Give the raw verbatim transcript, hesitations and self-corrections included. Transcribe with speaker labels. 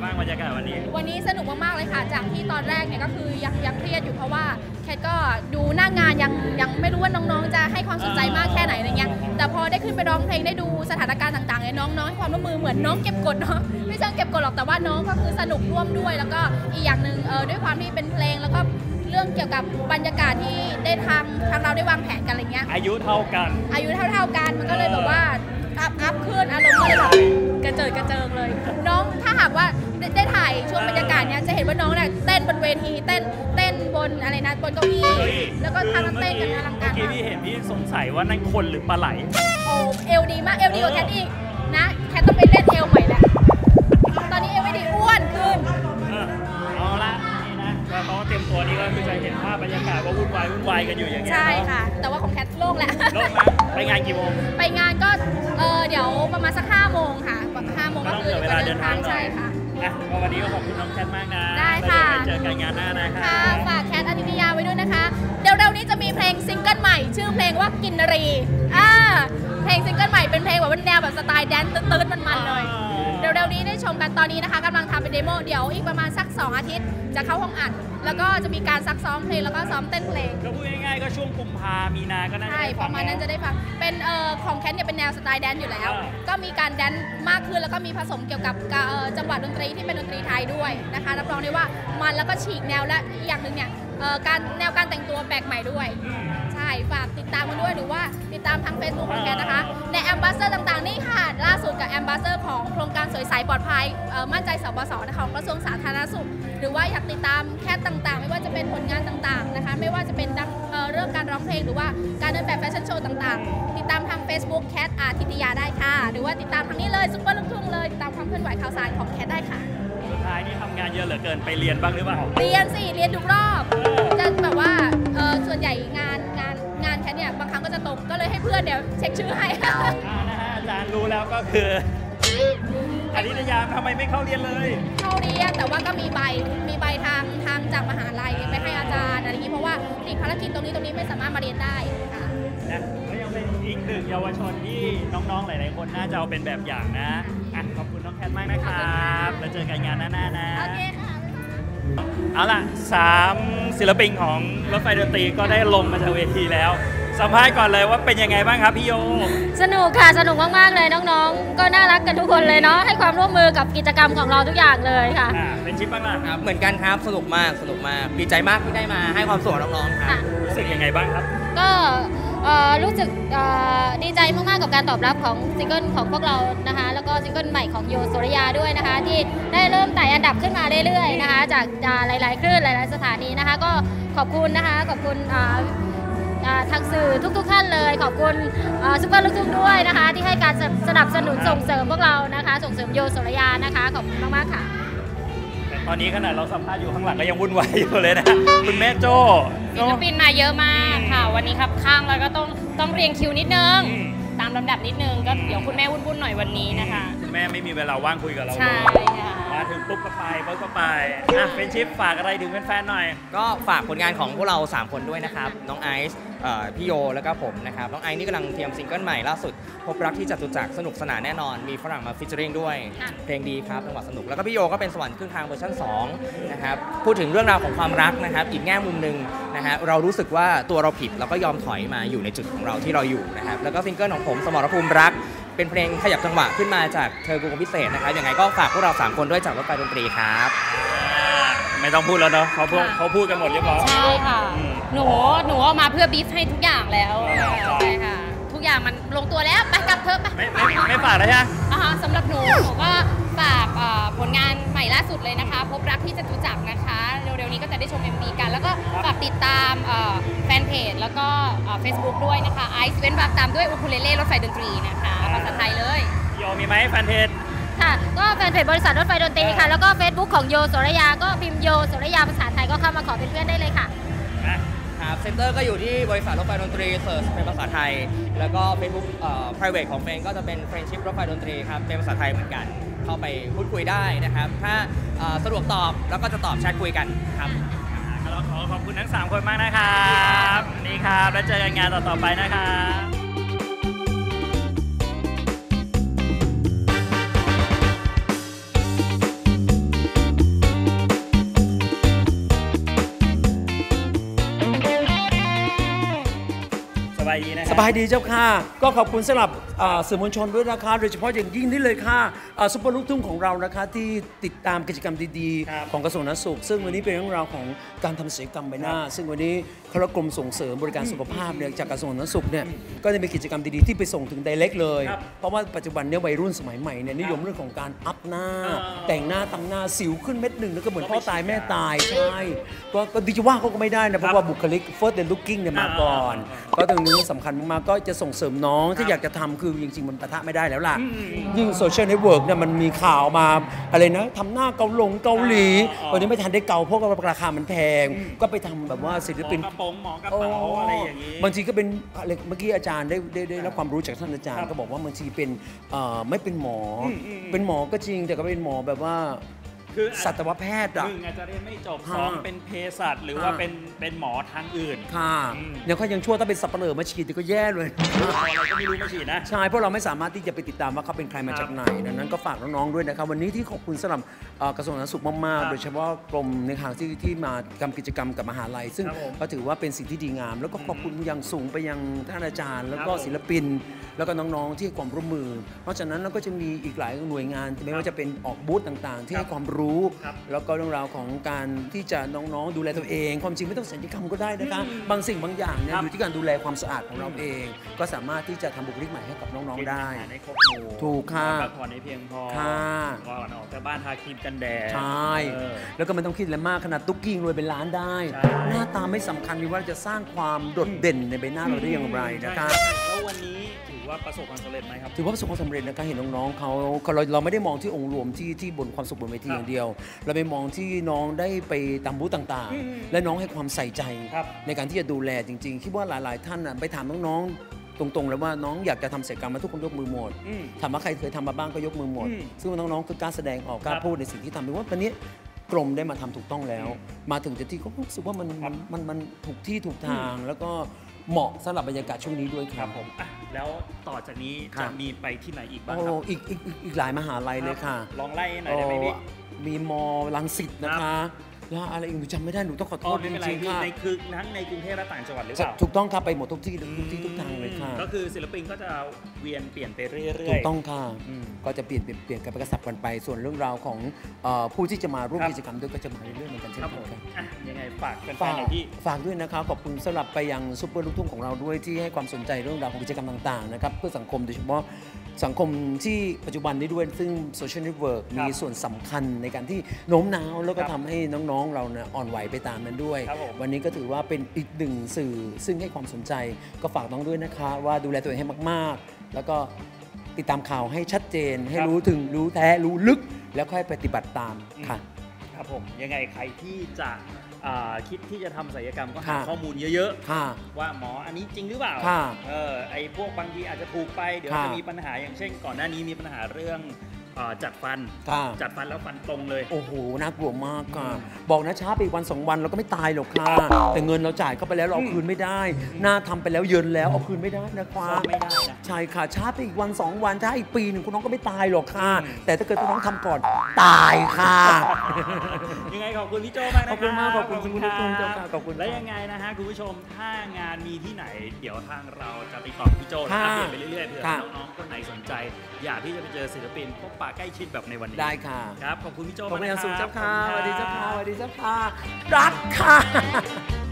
Speaker 1: บ้างบรรยากาศวันนี้
Speaker 2: วันนี้สนุกมากๆเลยค่ะจากที่ตอนแรกเนี่ยก็คือยังยังเครียดอยู่เพราะว่าแคทก็ดูหน้างานยังยังไม่รู้ว่าน้องๆจะให้ความสนใจมากแค่ไหนอะไรเงี้ยแต่พอได้ขึ้นไปร้องเพลงได้ดูสถานการณ์ต่างๆเนี่ยน้องๆให้ความร่วมมือเหมือนน้องเก็บกดเนาะไม่ใช่เก็บกดหรอกแต่ว่าน้องก็คือสนุกร่วมด้วยแล้วก็อีกอย่างหนึ่งเออด้วยความที่เป็นเพลงแล้วก็เรื่องเกี่ยวกับบรรยากาศที่ได้ทำทางเราได้วางแผนกันอะไรเงี้ย
Speaker 1: อายุเท่ากัน
Speaker 2: อายุเท่าๆกันมันก็เลยแบบว่าอัพอัพขึ้นอารมณ์ก็เลยแบบกระเจิดกระเจิงเลยน้องถ้าหากว่าได้ถ่ายช่วงบรรยากาศเนี้ยจะเห็นว่าน้องเนี่ยเต้นบนเวทีเต้นเต้นบนอะไรนะบนเก้าอี้แล้วก็ทำเต้นกันอลังการ
Speaker 1: เมื่อกี้พี่เห็นพี่สงสัยว่านั่นคนหรือปลาไหล
Speaker 2: โอ้เอลดีมากเอลดีกว่าแคทอีกนะแคทต้องไปเล่นเอลใหม่แหละตอนนี้เอลไม่ดีอ้วนขึ้น
Speaker 1: เอาละนี่นะเขาเตรียมตัวนี่ก็คือจะเห็นภาพบรรยากาศว่าวุ่นวายวุ่นวายกันอยู่อย่างเงี้ย
Speaker 2: ใช่ค่ะแต่ว่าของแคทโล่งแหละ
Speaker 1: โล่งนะไปงานกี่โมง
Speaker 2: ไปงานก็เออเดี๋ยวประมาณสักห้าโมงค่ะห้าโมงก็คือ
Speaker 1: เวลาเดินทาง
Speaker 2: ใช่ค่ะ
Speaker 1: วันนี้ก็ขอบคุณน้องแคทมากนะ
Speaker 2: ได้ค่ะ
Speaker 1: เจอกันงานหน้านะคะ
Speaker 2: ค่ะฝากแคทอธิตยาไว้ด้วยนะคะเร็วๆนี้จะมีเพลงซิงเกิลใหม่ชื่อเพลงว่ากินรีอ่าเพลงซิงเกิลใหม่เป็นเพลงแบบว่าแนวแบบสไตล์แดนซ์ตื้นๆมันๆเลยเร็วๆนี้ได้ชมกันตอนนี้นะคะกำลังทำเป็นเดโมเดี๋ยวอีกประมาณสักสองอาทิตย์จะเข้าห้องอัดแล้วก็จะมีการซักซ้อมเพลงแล้วก็ซ้อมเต้นเพลง
Speaker 1: ก็พูดง่ายๆก็ช่วงกุมภามีนาก็น่าจะ
Speaker 2: ใช่ประมาณนั้นจะได้ฟังเป็นเอ่อของแคทเนี่ยเป็นแนวสไตล์แดนซ์อยู่แล้วก็มีการแดนซ์มากขึ้นแล้วก็มีผสมเกี่ยวกับจังหวะดนตรีที่เป็นดนตรีไทยด้วยนะคะรับรองได้ว่ามันแล้วก็ฉีกแนวและอีกอย่างหนึ่งเนี่ยการแนวการแต่งตัวแปลกใหม่ด้วยใช่ฝากติดตามกันด้วยหรือว่าติดตามทาง Facebook ของแคทนะคะในแอมบาสเดอร์ต่างๆนี่ค่ะล่าสุดกับแอมบาสเดอร์ของโครงการสวยใสปลอดภัยมั่นใจสบสนะคะของกระทรวงสาธารณสุขหรือว่าอยากติดตามแคทต่างๆไม่ว่าจะเป็นผลงานต่างๆนะคะไม่ว่าจะเป็นเรื่องการร้องเพลงหรือว่าการเดินแบบแฟชั่นโชว์ต่างๆติดตามทาง Facebook แคทอาทิตยาได้ค่ะหรือว่าติดตามทางนี้เลยซุปเปอร์ลูกทุ่งเลยติดตามความเคลื่อนไหวข่าวสารของแคทได้ค่ะ
Speaker 1: สุดท้ายนี่ทำงานเยอะเหลือเกินไปเรียนบ้างหรือเปล่า
Speaker 2: เรียนสิเรียนทุกรอบจะแบบว่าส่วนใหญ่งานงานงานแคทเนี่ยบางครั้งก็จะตกก็เลยให้เพื่อนเดี๋ยวเช็คชื่อให้
Speaker 1: นะฮะอาจารย์รู้แล้วก็คืออธิตยาทำไมไม่เข้าเรียนเลย
Speaker 2: เข้าเรียนแต่ว่าก็มีใบมีใบทางทางจากมหาลัยไปให้อาจารย์อะไรอย่างนี้เพราะว่าติดภารกิจตรงนี้ตรงนี้ไม่สามารถมาเรียนได้ค่ะ
Speaker 1: นะก็ยังเป็นอีกหนึ่งเยาวชนที่น้องๆหลายๆคนน่าจะเอาเป็นแบบอย่างนะอ่ะขอบคุณน้องแคทมากนะครับแล้วเจอกันงานหน้าๆนะ
Speaker 2: โอเคค่ะ
Speaker 1: เอาล่ะสามศิลปินของรถไฟดนตรีก็ได้ลงมาจากเวทีแล้วสัมภาษณ์ก่อนเลยว่าเป็นยังไงบ้างครับพี่โย
Speaker 3: สนุกค่ะสนุกมากๆเลยน้องๆก็น่ารักกันทุกคนเลยเนาะให้ความร่วมมือกับกิจกรรมของเราทุกอย่างเลยค่ะ
Speaker 1: เป็นชิปบ้างล่ะ
Speaker 4: ครับเหมือนกันครับสนุกมากสนุกมากดีใจมากที่ได้มาให้ความสุขน้องๆครับ
Speaker 1: รู้สึกยังไงบ้างครับ
Speaker 3: ก็รู้สึกดีใจมากๆกับการตอบรับของซิงเกิลของพวกเรานะคะแล้วก็ซิงเกิลใหม่ของโยโสรยาด้วยนะคะที่ได้เริ่มไต่อันดับขึ้นมาเรื่อยๆนะคะจากหลายๆคลื่นหลายๆสถานีนะคะก็ขอบคุณนะคะขอบคุณทางสื่อทุกๆท่านเลยขอบคุณซุปเปอร์ลูกทุ่งด้วยนะคะที่ให้การสนับสนุนส่งเสริมพวกเรานะคะส่งเสริมโยโสรยานะคะขอบคุณมากๆค่ะ
Speaker 1: ตอนนี้ขนาดเราสัมภาษณ์อยู่ข้างหลังก็ยังวุ่นวายอยู่เลยนะคุณแม่โจ้
Speaker 5: ศิลปินมาเยอะมากค่ะวันนี้ครับข้างแล้วก็ต้องต้องเรียงคิวนิดนึงตามลำดับนิดนึงก็เดี๋ยวคุณแม่วุ่นๆหน่อยวันนี้นะคะ
Speaker 1: คุณแม่ไม่มีเวลาว่างคุยกับเรา
Speaker 5: ใช่ค่ะ
Speaker 1: มาถึงปุ๊บก็ไปปุ๊บก็ไปอ่ะเป็นชิปฝากอะไรถึงแฟนๆหน่อย
Speaker 4: ก็ฝากผลงานของพวกเราสามคนด้วยนะครับน้องไอซ์พี่โยแล้วก็ผมนะครับน้องไอซ์นี่กำลังเตรียมซิงเกิลใหม่ล่าสุดพบรักที่จตุจักรสนุกสนานแน่นอนมีฝรั่งมาฟิชเชอริงด้วยเพลงดีครับจังหวะสนุกแล้วก็พี่โยก็เป็นสวรรค์ครึ่งทางเวอร์ชันสองนะครับพูดถึงเรื่องราวของความรักนะครับอีกแง่มุมหนึ่งนะฮะเรารู้สึกว่าตัวเราผิดเราก็ยอมถอยมาอยู่ในจุดของเราที่เราอยู่นะครับแล้วก็ซิงเกิลของผมสมรภูมิรักเป็นเพลงขยับจังหวะขึ้นมาจากเธอกูพิเศษนะครับยังไงก็ฝากพวกเราสามคนด้วยจากรถไฟดนตรีครับ
Speaker 1: ไม่ต้องพูดแล้วเนาะเขาพูดเขาพูดกันหมดเรียบร้อย
Speaker 5: ใช่ค่ะหนูหนูเอามาเพื่อบีฟให้ทุกอย่างแล้วใช่ค่ะทุกอย่างมันลงตัวแล้วไปกลับเถอะไป
Speaker 1: ไม่ไม่ไม่ฝากแล้วใช่ไหม
Speaker 5: อ่าสำหรับหนูหนูก็ฝากผลงานใหม่ล่าสุดเลยนะคะพบรักที่จตุจักรนะคะเร็วๆนี้ก็จะได้ชม เอ็ม วี กันแล้วก็ฝากติดตามแฟนเพจแล้วก็เฟซบุ๊กด้วยนะคะไอซ์เว้นวรรคตามด้วยอูคูเลเล่รถไฟดนตรีนะคะภาษาไทยเลย
Speaker 1: โยมีไหมแฟนเพจ
Speaker 3: ค่ะก็แฟนเพจบริษัทรถไฟดนตรีค่ะแล้วก็ Facebook ของโยโสรยาก็พิมพ์โยโสรยาภาษาไทยก็เข้ามาขอเป็นเพื่อนได้เลยค่ะ
Speaker 4: ครับเซ็นเตอร์ก็อยู่ที่บริษัทรถไฟดนตรีเสิร์ชเป็นภาษาไทยแล้วก็ Facebook เอ่อ private ของเฟนก็จะเป็น friendship รถไฟดนตรีครับเป็นภาษาไทยเหมือนกันเข้าไปพูดคุยได้นะครับถ้าสะดวกตอบแล้วก็จะตอบแชทคุยกันครับ
Speaker 1: เราขอขอบคุณทั้งสามคนมากนะครับนี่ครับแล้วเจอกันงานต่อๆไปนะครับ
Speaker 6: สบายดีเจ้าค่ะก็ขอบคุณสำหรับอ่าสื่อมวลชนด้วยนะคะโดยเฉพาะอย่างยิ่งนี่เลยค่ะอ่าซุปเปอร์ลูกทุ่งของเรานะคะที่ติดตามกิจกรรมดี
Speaker 1: ครับ
Speaker 6: ๆ ของกระทรวงสาธารณสุข ซึ่งวันนี้เป็นเรื่องราวของการทำศัลยกรรมใบหน้า ซึ่งวันนี้คณะกรมส่งเสริมบริการสุขภาพเนี่ยจากกระทรวงสาธารณสุขเนี่ยก็จะมีกิจกรรมดีๆที่ไปส่งถึงไดเรกเลย
Speaker 1: ครับ
Speaker 6: เพราะว่าปัจจุบันเนี่ยวัยรุ่นสมัยใหม่เนี่ยนิยมเรื่องของการอัพหน้า
Speaker 1: อ่า
Speaker 6: แต่งหน้าตั้งหน้าสิวขึ้นเม็ดหนึ่งแล้วก็เหมือนพ่อตายแม่ตายใช่ก็ก็ดิจะว่าเขาก็ไม่ได้นะเพราะว่าบุคลิก first and looking เนี่ยมาก่อน ก็ตรงนี้สำคัญมากๆก็จะส่งเสริมน้องที่อยากจะทำคือจริงๆมันปะทะไม่ได้แล้วล่ะ ยิ่งโซเชียลเน็ตเวิร์กเนี่ยมันมีข่าวมาอะไรนะทำหน้าเกาหลงเกาหลี
Speaker 1: อ๋อ
Speaker 6: ตอนนี้ไม่ทันได้เกาเพราะว่าราคามันแพง ก็ไปทำแบบว่าศิล
Speaker 1: หมอ
Speaker 6: ปิน
Speaker 1: กระโปรงหมอกระเป๋าอะไรอย่างนี้
Speaker 6: บางทีก็เป็นอะไรเมื่อกี้อาจารย์ได้ได้ได้รับความรู้จากท่านอาจารย์ก็บอกว่าบางทีเป็นเอ่อไม่เป็นหมออ
Speaker 1: มอืม
Speaker 6: เป็นหมอก็จริงแต่ก็เป็นหมอแบบว่า
Speaker 1: คือ
Speaker 6: สัตวแพทย์อะ
Speaker 1: หนึ่งอาจจะเรียนไม่จบ
Speaker 6: ค่ะ
Speaker 1: สองเป็นเภสัชหรือว่า
Speaker 6: ค่ะ
Speaker 1: เป็นเป็นหมอทางอื่น
Speaker 6: ค่ะ
Speaker 1: อืม
Speaker 6: ยังค่อยยังชั่วถ้าเป็นสับปะเลอมาฉีดก็แย่เลย
Speaker 1: อะไรก็ไม่รู้มาฉีดนะ
Speaker 6: ใช่เพราะเราไม่สามารถที่จะไปติดตามว่าเขาเป็นใครมาจากไหนดังนั้นก็ฝากน้องๆด้วยนะครับวันนี้ที่ขอบคุณสำหรับเอ่อกระทรวงสาธารณสุขมาก
Speaker 1: ครับ
Speaker 6: ๆ โดยเฉพาะกรมในทางที่ที่มาทำกิจกรรมกับมหาลัย ซึ่ง
Speaker 1: ครับผม
Speaker 6: ก็ถือว่าเป็นสิ่งที่ดีงาม แล้วก็ขอบคุณอย่างสูงไปยังท่านอาจารย์ แล้วก็
Speaker 1: ครับผม
Speaker 6: ศิลปิน แล้วก็น้องๆที่ให้ความร่วมมือ เพราะฉะนั้นเราก็จะมีอีกหลายหน่วยงานไม่ว่าจะเป็นออกบูธต่างๆ ที่ให้ความรู้
Speaker 1: ครับ
Speaker 6: แล้วก็เรื่องราวของการที่จะน้องๆดูแลตัวเอง ความจริงไม่ต้องศัลยกรรมก็ได้นะคะบางสิ่งบางอย่างเนี่ย
Speaker 1: ครับ
Speaker 6: อยู่ที่การดูแลความสะอาดของเราเอง ก็สามารถที่จะทำบุคลิกใหม่ให้กับน้องๆได้
Speaker 1: กินอาหารให้ครบหมู่
Speaker 6: ถูกค่ะ
Speaker 1: พักผ่อนให้เพียงพอ
Speaker 6: ค่ะ
Speaker 1: ก่อนออกจากบ้านทาครีมกันแดด
Speaker 6: ใช่
Speaker 1: เออ
Speaker 6: แล้วก็ไม่ต้องคิดอะไรมากขนาดตุ๊กกี้รวยเป็นล้านได้
Speaker 1: ใช่
Speaker 6: หน้าตาไม่สำคัญมีว่าจะสร้างความโดดเด่นในใบหน้าเราได้อย่างไรนะคะ
Speaker 1: ใช่แล้ววันนี้ถือว่าประสบความสำเร็จไหมครับ
Speaker 6: ถือว่าประสบความสำเร็จนะคะเห็นน้องๆเขาเขาเราเราไม่ได้มองที่องค์รวมที่ที่บนความสุขบนเวที
Speaker 1: ครับ
Speaker 6: อย่างเดียว เราไปมองที่น้องได้ไปตามบูธต่าง
Speaker 1: อืม
Speaker 6: ๆ และน้องให้ความใส่ใจ
Speaker 1: ครับ
Speaker 6: ในการที่จะดูแลจริงๆคิดว่าหลายๆ ท่านน่ะไปถามน้องๆตรงๆเลยว่าน้องอยากจะทำศัลยกรรมมาทุกคนยกมือหมด
Speaker 1: อืม
Speaker 6: ถามว่าใครเคยทำมาบ้างก็ยกมือหมด
Speaker 1: อืม
Speaker 6: ซึ่งน้องๆคือกล้าแสดงออกกล้า
Speaker 1: ครับ
Speaker 6: พูดในสิ่งที่ทำเป็นว่าวันนี้กรมได้มาทำถูกต้องแล้ว มาถึงจุดที่ก็รู้สึกว่ามัน
Speaker 1: ครั
Speaker 6: มัน
Speaker 1: บ
Speaker 6: มันมันถูกที่ถูกทาง แล้วก็เหมาะสำหรับบรรยากาศช่วงนี้ด้วยค
Speaker 1: ค
Speaker 6: รั
Speaker 1: รั
Speaker 6: บบ
Speaker 1: ผมอ่ะแล้วต่อจากนี้
Speaker 6: ครั
Speaker 1: จะ
Speaker 6: บ
Speaker 1: มีไปที่ไหนอีกบ้าง
Speaker 6: โอ้
Speaker 1: ครับ
Speaker 6: อีกอีกอีกอีกหลายมหาลัยเลยค่ะ
Speaker 1: ลองไล่หน่อยได้ไหมพี่
Speaker 6: โอ้มีมอลังสิตนะคะ แล้วอะไรอีกหนูจำไม่ได้หนูต้องขอโท
Speaker 1: อ๋อ
Speaker 6: ษ
Speaker 1: ไม่
Speaker 6: จ
Speaker 1: เป็นไร
Speaker 6: ริงๆ
Speaker 1: พี่
Speaker 6: ค่ะ
Speaker 1: ในคือทั้งในกรุงเทพและต่างจังหวัดหรือเปล่า
Speaker 6: ถูกต้องค่ะไปหมดทุกที่ทุกที่ทุกทางเลยค่ะ
Speaker 1: ก็คือศิลปินก็จะเวียนเปลี่ยนไปเรื่อยๆ
Speaker 6: ถูกต้องค่ะ
Speaker 1: อืม
Speaker 6: ก็จะเปลี่ยนเปลี่ยนเปลี่ยนกันไปกระสับกันไป ส่วนเรื่องราวของเอ่อผู้ที่จะมาร่วม
Speaker 1: ครับ
Speaker 6: กิจกรรมด้วยก็จะมาเรื่อยๆเหมือนกันเช่น
Speaker 1: ครับ
Speaker 6: กั
Speaker 1: ผ
Speaker 6: น
Speaker 1: ม
Speaker 6: ค่ะ
Speaker 1: อ่ะยังไงฝากแฟน
Speaker 6: ฝา
Speaker 1: ๆห
Speaker 6: ก
Speaker 1: น่อยพี่
Speaker 6: ฝากด้วยนะครับขอบคุณสำหรับไปยังซุปเปอร์ลูกทุ่งของเราด้วยที่ให้ความสนใจเรื่องราวของกิจกรรมต่างๆนะครับเพื่อสังคมโดยเฉพาะสังคมที่ปัจจุบันนี้ด้วยซึ่งโซเชียลเน็ตเวิร์ก
Speaker 1: ครับ
Speaker 6: มีส่วนสำคัญในการที่โน้มน้าวแล้วก็
Speaker 1: ครับ
Speaker 6: ทำให้น้องๆเราเนี่ยอ่อนไหวไปตามนั้นด้วย
Speaker 1: ครับผม
Speaker 6: วันนี้ก็ถือว่าเป็นอีกหนึ่งสื่อซึ่งให้ความสนใจก็ฝากน้องด้วยนะคะว่าดูแลตัวเองให้มากๆ แล้วก็ติดตามข่าวให้ชัดเจน ให้
Speaker 1: ครับ
Speaker 6: รู้ถึงรู้แท้รู้ลึก แล้วค่อยปฏิบัติตามค่ะ
Speaker 1: ครับผมยังไงใครที่จะอ่าคิดที่จะทำศัลยกรรมก็หา
Speaker 6: ค่ะ
Speaker 1: ข้อมูลเยอะ
Speaker 6: ค่ะ
Speaker 1: ๆ ว่าหมออันนี้จริงหรือเปล่า
Speaker 6: ค่ะ
Speaker 1: เออไอพวกบางทีอาจจะถูกไปเดี๋ยว
Speaker 6: ค่ะ
Speaker 1: จะมีปัญหาอย่างเช่น ก่อนหน้านี้มีปัญหาเรื่องอ่าจัดฟัน
Speaker 6: ค่ะ
Speaker 1: จัดฟันแล้วฟันตรงเลย
Speaker 6: โอ้โห น่ากลัวมากค่ะ
Speaker 1: อืม
Speaker 6: บอกนะช้าไปอีกวันสองวันเราก็ไม่ตายหรอกค่ะ แต่เงินเราจ่ายเข้าไปแล้วเราเอาคืนไม่ได้ หน้าทำไปแล้วเยินแล้วเอาคืนไม่ได้นะคะ
Speaker 1: ซ่อมไม่ได้นะ
Speaker 6: ใช่ค่ะ ช้าไปอีกวันสองวันถ้าอีกปีหนึ่งคุณน้องก็ไม่ตายหรอกค่ะ
Speaker 1: อืม
Speaker 6: แต่ถ้าเกิดคุณน้องทำก่อนตายค่ะ
Speaker 1: ยังไงขอบคุณพี่โจมากนะ
Speaker 6: ขอบคุณมากขอบคุณคุณ
Speaker 1: รั
Speaker 6: ผู้ชมเจ้าค่ะขอบคุณ
Speaker 1: และยังไงนะฮะคุณผู้ชมถ้างานมีที่ไหน เดี๋ยวทางเราจะติดต่อพี่โจและ
Speaker 6: ค่ะ
Speaker 1: อัปเดตไปเรื่อยๆเผื่อ
Speaker 6: ค่ะ
Speaker 1: น้องๆคนไหนสนใจ อยากที่จะไปเจอศิลปินพบปะใกล้ชิดแบบในวันนี้
Speaker 6: ได้ค่ะ
Speaker 1: ครับขอบคุณพี่โจ
Speaker 6: ขอบคุณอย่างสูง
Speaker 1: มก
Speaker 6: เจ้า
Speaker 1: นะ
Speaker 6: ค่ะ
Speaker 1: รับ
Speaker 6: สวัสดีเจ้าค่ะ
Speaker 1: ข
Speaker 6: ส
Speaker 1: อบ
Speaker 6: วัส
Speaker 1: ณ
Speaker 6: ดีเจ้าค่ะ รักค่ะ